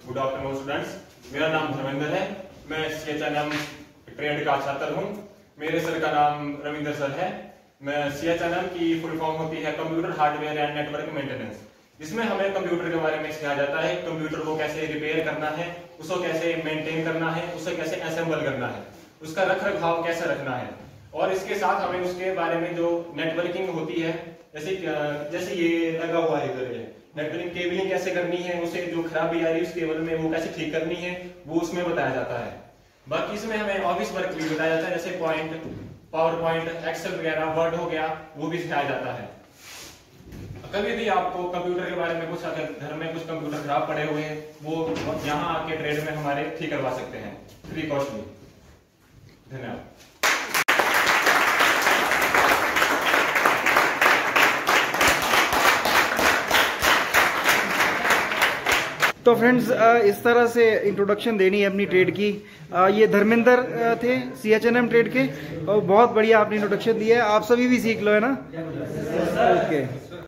Good afternoon students, मेरा नाम धर्मेंद्र है। मैं CHNM ट्रेड का छात्र हूँ। मेरे सर का नाम रविंद्र सर है। मैं CHNM की फुल फॉर्म होती है computer hardware and network maintenance, जिसमें हमें कंप्यूटर के बारे में सिखाया जाता है। कंप्यूटर को कैसे रिपेयर करना है, उसको कैसे मेंटेन करना है, उसे कैसे असेंबल करना है, उसका रख रखाव कैसे रखना है, और इसके साथ हमें उसके बारे में जो नेटवर्किंग होती है, जैसे ये लगा हुआ है इधर, ये नेटवर्किंग केबलिंग कैसे करनी है, उसे जो खराबी आ रही है उस केबल में वो कैसे ठीक करनी है, वो उसमें बताया जाता है। बाकी इसमें हमें ऑफिस वर्क भी बताया जाता है, जैसे पॉइंट, पावर पॉइंट, एक्सेल वगैरह, वर्ड हो गया, वो भी सिखाया जाता है। कभी भी आपको कंप्यूटर के बारे में कुछ, अगर घर में कुछ कंप्यूटर खराब पड़े हुए हैं, वो यहाँ आके ट्रेड में हमारे ठीक करवा सकते हैं फ्री कॉस्ट में। धन्यवाद। तो फ्रेंड्स, इस तरह से इंट्रोडक्शन देनी है अपनी ट्रेड की। ये धर्मेंद्र थे CHNM ट्रेड के, और बहुत बढ़िया आपने इंट्रोडक्शन दिया है। आप सभी भी सीख लो, है ना? ओके।